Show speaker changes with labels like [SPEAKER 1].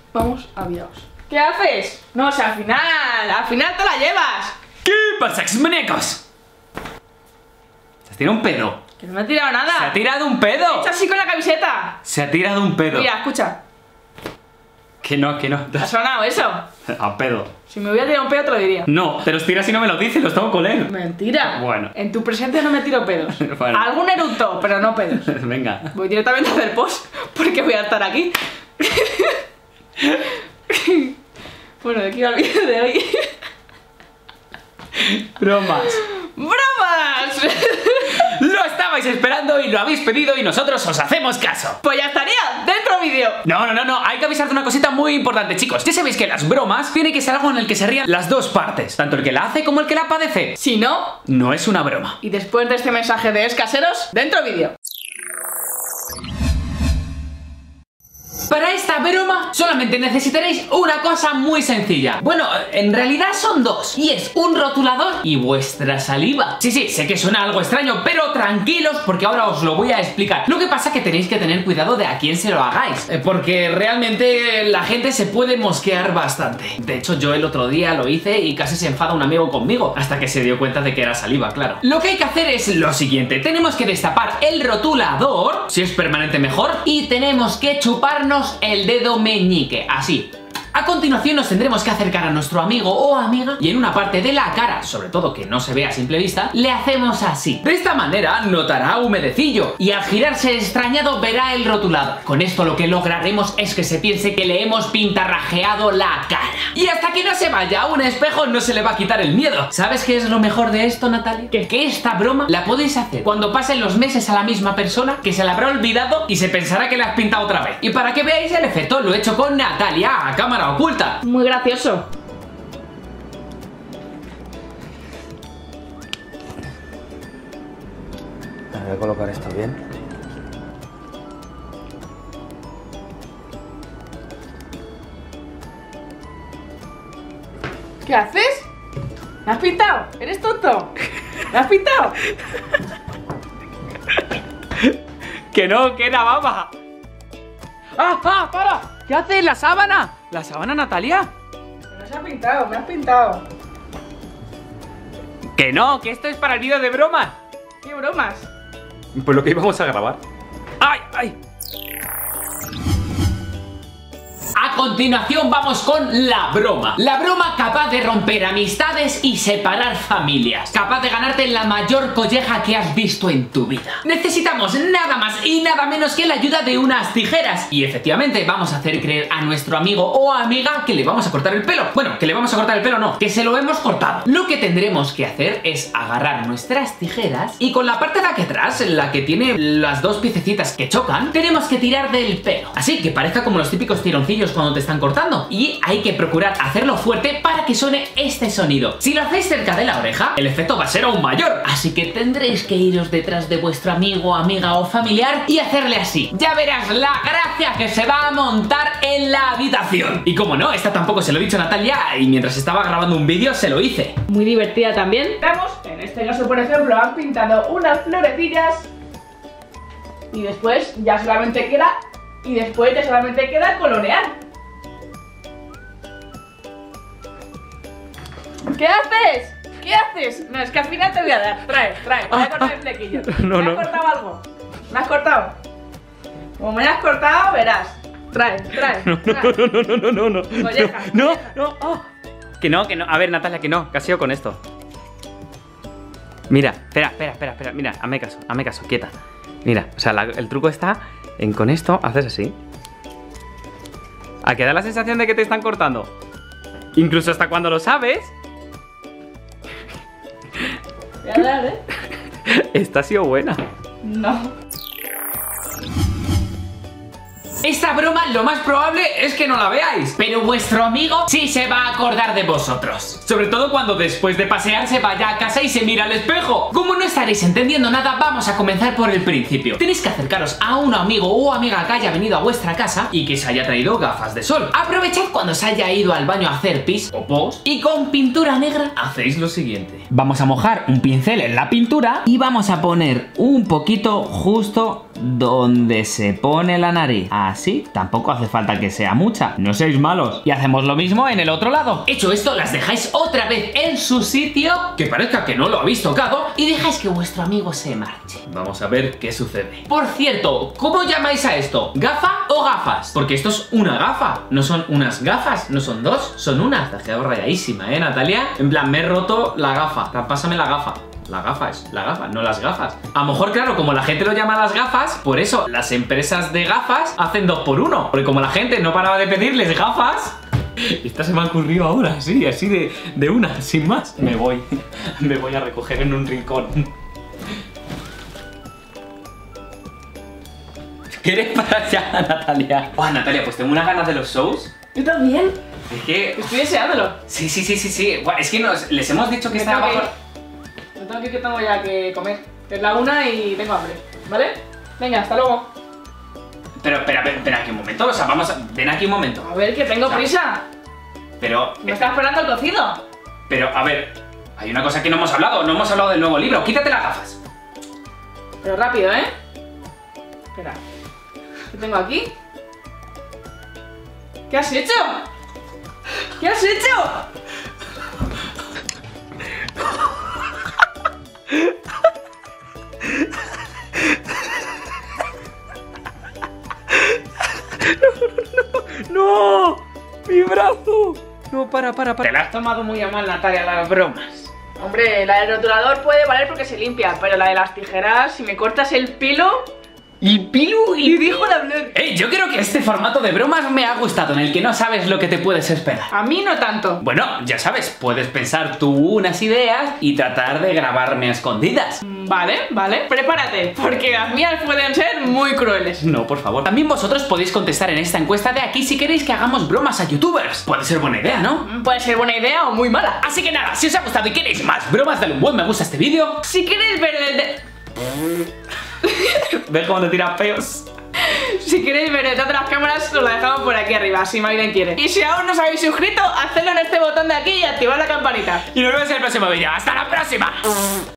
[SPEAKER 1] vamos aviados. ¿Qué haces? No, o sea, al final te la llevas.
[SPEAKER 2] ¿Qué pasa, exmanecos? ¿Se has tirado un pedo?
[SPEAKER 1] Que no me he tirado nada.
[SPEAKER 2] ¡Se ha tirado un pedo!
[SPEAKER 1] He hecho así con la camiseta.
[SPEAKER 2] Se ha tirado un pedo.
[SPEAKER 1] Mira, escucha.
[SPEAKER 2] Que no.
[SPEAKER 1] ¿Ha sonado eso?
[SPEAKER 2] A pedo.
[SPEAKER 1] Si me hubiera tirado un pedo te lo diría.
[SPEAKER 2] No, te los tiras y no me los dices, los tengo que oler.
[SPEAKER 1] Mentira.
[SPEAKER 2] Bueno.
[SPEAKER 1] En tu presente no me tiro pedos.
[SPEAKER 2] Bueno.
[SPEAKER 1] Algún eructo, pero no pedos.
[SPEAKER 2] Venga.
[SPEAKER 1] Voy directamente a hacer post porque voy a estar aquí. Bueno, de aquí va el vídeo de hoy.
[SPEAKER 2] Bromas.
[SPEAKER 1] ¡Bromas!
[SPEAKER 2] Lo estabais esperando y lo habéis pedido y nosotros os hacemos caso.
[SPEAKER 1] Pues ya estaría, dentro vídeo.
[SPEAKER 2] No, hay que avisar de una cosita muy importante, chicos. Ya sabéis que las bromas tiene que ser algo en el que se rían las dos partes, tanto el que la hace como el que la padece.
[SPEAKER 1] Si no,
[SPEAKER 2] no es una broma.
[SPEAKER 1] Y después de este mensaje de escaseros, dentro vídeo.
[SPEAKER 2] Para esta broma solamente necesitaréis una cosa muy sencilla. Bueno, en realidad son dos. Y es un rotulador y vuestra saliva. Sí, sé que suena algo extraño, pero tranquilos porque ahora os lo voy a explicar. Lo que pasa es que tenéis que tener cuidado de a quién se lo hagáis, porque realmente la gente se puede mosquear bastante. De hecho, yo el otro día lo hice y casi se enfada un amigo conmigo, hasta que se dio cuenta de que era saliva, claro. Lo que hay que hacer es lo siguiente. Tenemos que destapar el rotulador, si es permanente mejor, y tenemos que chuparnos el dedo meñique, así. A continuación nos tendremos que acercar a nuestro amigo o amiga y en una parte de la cara, sobre todo que no se vea a simple vista, le hacemos así. De esta manera notará humedecillo y al girarse extrañado verá el rotulador. Con esto lo que lograremos es que se piense que le hemos pintarrajeado la cara. Y hasta que no se vaya a un espejo no se le va a quitar el miedo. ¿Sabes qué es lo mejor de esto, Natalia? Que esta broma la podéis hacer cuando pasen los meses a la misma persona, que se la habrá olvidado y se pensará que la has pintado otra vez. Y para que veáis el efecto lo he hecho con Natalia a cámara oculta.
[SPEAKER 1] Muy gracioso.
[SPEAKER 2] Voy a colocar esto bien.
[SPEAKER 1] ¿Qué haces? ¿Me has pintado? ¿Eres tonto? ¿Me has pintado?
[SPEAKER 2] Que no, que era baba. ¡Ah, para! ¿Qué haces? ¿La sábana? ¿La sábana, Natalia?
[SPEAKER 1] No se ha pintado, me has pintado.
[SPEAKER 2] Que no, que esto es para el vídeo de bromas.
[SPEAKER 1] ¿Qué bromas?
[SPEAKER 2] Pues lo que íbamos a grabar. ¡Ay! A continuación vamos con la broma. La broma capaz de romper amistades y separar familias. Capaz de ganarte la mayor colleja que has visto en tu vida. Necesitamos nada más y nada menos que la ayuda de unas tijeras. Y efectivamente vamos a hacer creer a nuestro amigo o amiga que le vamos a cortar el pelo. Bueno, que le vamos a cortar el pelo no, que se lo hemos cortado. Lo que tendremos que hacer es agarrar nuestras tijeras y con la parte de aquí atrás, la que tiene las dos piececitas que chocan, tenemos que tirar del pelo. Así que parezca como los típicos tironcillos cuando te están cortando. Y hay que procurar hacerlo fuerte para que suene este sonido. Si lo hacéis cerca de la oreja, el efecto va a ser aún mayor. Así que tendréis que iros detrás de vuestro amigo, amiga o familiar y hacerle así. Ya verás la gracia que se va a montar en la habitación. Y como no, esta tampoco se lo he dicho a Natalia y mientras estaba grabando un vídeo se lo hice.
[SPEAKER 1] Muy divertida también. Vemos, en este caso por ejemplo han pintado unas florecillas y después ya solamente queda colorear. ¿Qué haces? ¿Qué haces? No, es que al final te voy a dar. Trae, voy a cortar el flequillo.
[SPEAKER 2] No,
[SPEAKER 1] ¿Me has cortado algo? ¿Me has cortado? Como me has cortado, verás. Trae.
[SPEAKER 2] No.
[SPEAKER 1] Colleja.
[SPEAKER 2] No. Que no. A ver, Natalia, que no. ¿Qué ha sido con esto? Mira, espera. Mira, hazme caso, quieta. Mira, o sea, el truco está en con esto haces así. ¿A que da la sensación de que te están cortando? Incluso hasta cuando lo sabes.
[SPEAKER 1] Voy a dar,
[SPEAKER 2] Esta ha sido buena.
[SPEAKER 1] No.
[SPEAKER 2] Esta broma lo más probable es que no la veáis, pero vuestro amigo sí se va a acordar de vosotros. Sobre todo cuando después de pasear se vaya a casa y se mira al espejo. Como no estaréis entendiendo nada, vamos a comenzar por el principio. Tenéis que acercaros a un amigo o amiga que haya venido a vuestra casa y que se haya traído gafas de sol. Aprovechad cuando se haya ido al baño a hacer pis o pos y con pintura negra hacéis lo siguiente. Vamos a mojar un pincel en la pintura y vamos a poner un poquito justo donde se pone la nariz. Así, tampoco hace falta que sea mucha. No seáis malos. Y hacemos lo mismo en el otro lado. Hecho esto, las dejáis otra vez en su sitio, que parezca que no lo habéis tocado, y dejáis que vuestro amigo se marche. Vamos a ver qué sucede. Por cierto, ¿cómo llamáis a esto? ¿Gafa o gafas? Porque esto es una gafa, no son unas gafas, no son dos, son unas. Te has quedado rayadísima, Natalia. En plan, me he roto la gafa. Pásame la gafa. La gafa es la gafa, no las gafas. A lo mejor, claro, como la gente lo llama las gafas, por eso las empresas de gafas hacen 2x1. Porque como la gente no paraba de pedirles gafas, esta se me ha ocurrido ahora, sí, así de una, sin más. Me voy a recoger en un rincón. ¿Quieres para allá, Natalia? Natalia, pues tengo unas ganas de los shows.
[SPEAKER 1] Yo también.
[SPEAKER 2] Es que...
[SPEAKER 1] estoy deseándolo.
[SPEAKER 2] Sí. Buah, es que les hemos dicho que está abajo...
[SPEAKER 1] Que tengo ya que comer. Es la 1 y tengo hambre, ¿vale? Venga, hasta luego.
[SPEAKER 2] Pero espera aquí un momento, o sea, ven aquí un momento.
[SPEAKER 1] A ver, que tengo prisa.
[SPEAKER 2] Pero...
[SPEAKER 1] ¿Me está esperando el cocido?
[SPEAKER 2] Pero, a ver, hay una cosa que no hemos hablado del nuevo libro. Quítate las gafas.
[SPEAKER 1] Pero rápido, ¿eh? Espera. ¿Qué tengo aquí? ¿Qué has hecho? ¿Qué has hecho?
[SPEAKER 2] ¡No! ¡Mi brazo! No, para. Te la has tomado muy a mal, Natalia, las bromas.
[SPEAKER 1] Hombre, la del rotulador puede valer porque se limpia, pero la de las tijeras, si me cortas el pelo...
[SPEAKER 2] Y Pilu y
[SPEAKER 1] dijo de hablar.
[SPEAKER 2] Yo creo que este formato de bromas me ha gustado, en el que no sabes lo que te puedes esperar.
[SPEAKER 1] A mí no tanto.
[SPEAKER 2] Bueno, ya sabes, puedes pensar tú unas ideas y tratar de grabarme a escondidas.
[SPEAKER 1] Vale. Prepárate, porque las mías pueden ser muy crueles.
[SPEAKER 2] No, por favor. También vosotros podéis contestar en esta encuesta de aquí si queréis que hagamos bromas a youtubers. Puede ser buena idea, ¿no?
[SPEAKER 1] Puede ser buena idea o muy mala.
[SPEAKER 2] Así que nada, si os ha gustado y queréis más bromas, dale un buen me gusta a este vídeo.
[SPEAKER 1] Si queréis ver el
[SPEAKER 2] ¿Ves cómo te tiras peos?
[SPEAKER 1] Si queréis ver detrás de las cámaras, os la dejamos por aquí arriba, si Maiden quiere. Y si aún no os habéis suscrito, hacedlo en este botón de aquí y activad la campanita.
[SPEAKER 2] Y nos vemos en el próximo vídeo. ¡Hasta la próxima!